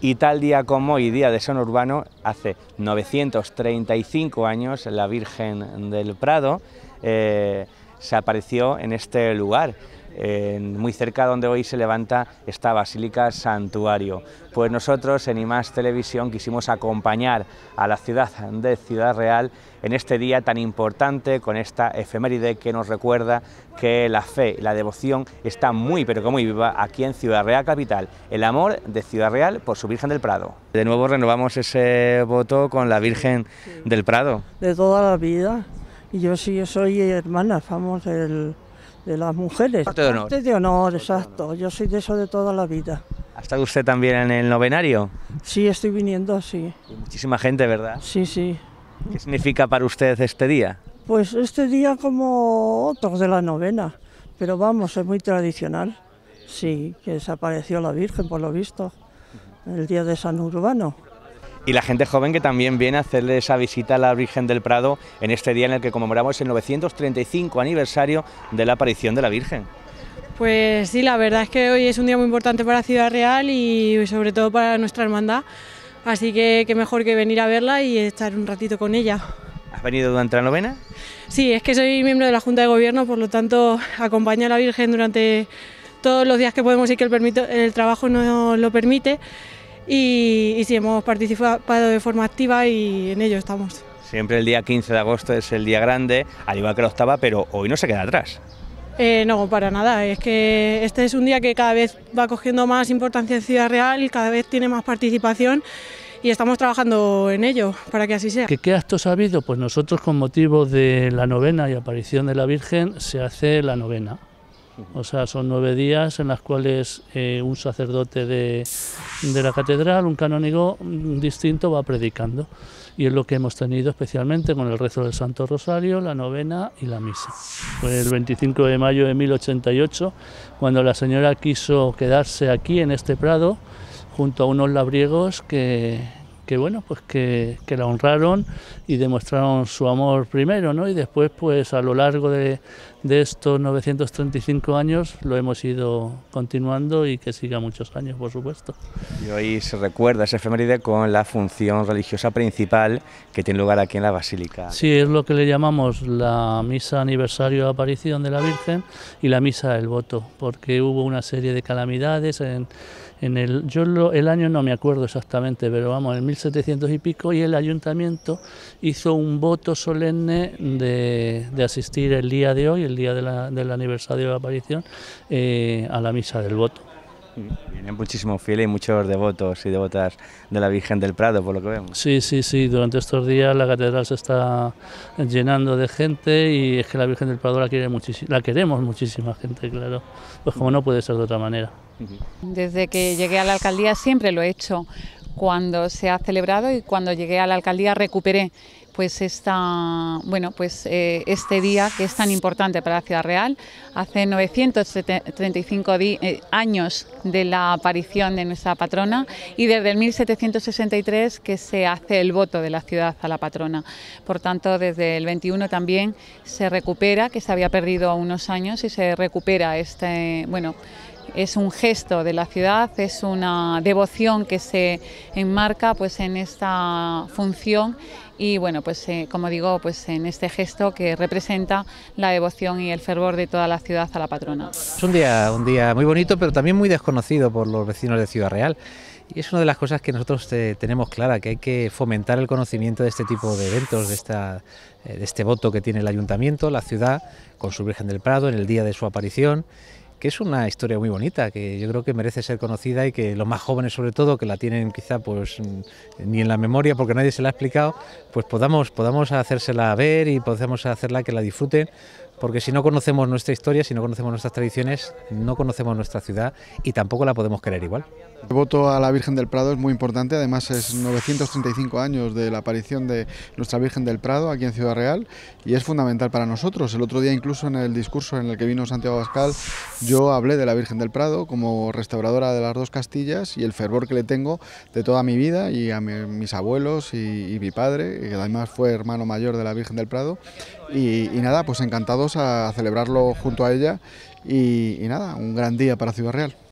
Y tal día como hoy, día de San Urbano, hace 935 años, la Virgen del Prado se apareció en este lugar, muy cerca donde hoy se levanta esta Basílica Santuario. Pues nosotros en IMAX Televisión quisimos acompañar a la ciudad de Ciudad Real en este día tan importante, con esta efeméride que nos recuerda que la fe y la devoción está muy pero que muy viva aquí en Ciudad Real capital, el amor de Ciudad Real por su Virgen del Prado. De nuevo renovamos ese voto con la Virgen del Prado. De toda la vida, y yo sí soy hermana, vamos, de las mujeres. Parte de honor. Parte de honor, exacto, yo soy de eso de toda la vida. ¿Ha estado usted también en el novenario? Sí, estoy viniendo, sí. Y muchísima gente, ¿verdad? Sí, sí. ¿Qué significa para usted este día? Pues este día como otros de la novena, pero vamos, es muy tradicional. Sí, que desapareció la Virgen, por lo visto, el día de San Urbano. Y la gente joven que también viene a hacerle esa visita a la Virgen del Prado en este día en el que conmemoramos el 935 aniversario de la aparición de la Virgen. Pues sí, la verdad es que hoy es un día muy importante para Ciudad Real y sobre todo para nuestra hermandad, así que qué mejor que venir a verla y estar un ratito con ella. ¿Has venido durante la novena? Sí, es que soy miembro de la Junta de Gobierno, por lo tanto acompaño a la Virgen durante todos los días que podemos y que el trabajo nos lo permite y sí, hemos participado de forma activa y en ello estamos. Siempre el día 15 de agosto es el día grande, al igual que la octava, pero hoy no se queda atrás. No, para nada, es que este es un día que cada vez va cogiendo más importancia en Ciudad Real y cada vez tiene más participación y estamos trabajando en ello para que así sea. ¿Qué actos ha habido? Pues nosotros, con motivo de la novena y aparición de la Virgen, se hace la novena. O sea, son 9 días en los cuales un sacerdote de la catedral, un canónigo distinto, va predicando. Y es lo que hemos tenido especialmente con el rezo del Santo Rosario, la novena y la misa. Fue el 25 de mayo de 1088, cuando la señora quiso quedarse aquí en este prado, junto a unos labriegos que la honraron y demostraron su amor primero, ¿no? Y después, pues a lo largo de estos 935 años lo hemos ido continuando y que siga muchos años, por supuesto. Y hoy se recuerda esa efeméride con la función religiosa principal que tiene lugar aquí en la Basílica. Sí, es lo que le llamamos la misa aniversario de aparición de la Virgen y la misa del voto, porque hubo una serie de calamidades el año no me acuerdo exactamente, pero vamos, en 1700 y pico, y el ayuntamiento hizo un voto solemne de asistir el día de hoy, el día del aniversario de la aparición, a la misa del voto. Vienen muchísimos fieles y muchos devotos y devotas de la Virgen del Prado, por lo que vemos. Sí, durante estos días la catedral se está llenando de gente y es que la Virgen del Prado la queremos muchísima gente, claro, pues como no puede ser de otra manera. Desde que llegué a la alcaldía siempre lo he hecho, cuando se ha celebrado, y cuando llegué a la alcaldía recuperé pues este día que es tan importante para la Ciudad Real. Hace 935 años de la aparición de nuestra patrona y desde el 1763 que se hace el voto de la ciudad a la patrona. Por tanto, desde el 21 también se recupera, que se había perdido unos años, y se recupera es un gesto de la ciudad, es una devoción que se enmarca pues en esta función y como digo, pues en este gesto que representa la devoción y el fervor de toda la ciudad a la patrona. Es un día muy bonito, pero también muy desconocido por los vecinos de Ciudad Real. Y es una de las cosas que nosotros tenemos clara, que hay que fomentar el conocimiento de este tipo de eventos, de este voto que tiene el ayuntamiento, la ciudad, con su Virgen del Prado en el día de su aparición, que es una historia muy bonita, que yo creo que merece ser conocida y que los más jóvenes, sobre todo, que la tienen quizá pues ni en la memoria porque nadie se la ha explicado, pues podamos hacérsela ver y podamos hacerla que la disfruten, porque si no conocemos nuestra historia, si no conocemos nuestras tradiciones, no conocemos nuestra ciudad y tampoco la podemos querer igual. El voto a la Virgen del Prado es muy importante, además es 935 años de la aparición de nuestra Virgen del Prado aquí en Ciudad Real y es fundamental para nosotros. El otro día, incluso en el discurso en el que vino Santiago Abascal, yo hablé de la Virgen del Prado como restauradora de las dos Castillas y el fervor que le tengo de toda mi vida, y a mis abuelos y mi padre, que además fue hermano mayor de la Virgen del Prado, y nada, pues encantados a celebrarlo junto a ella y nada, un gran día para Ciudad Real.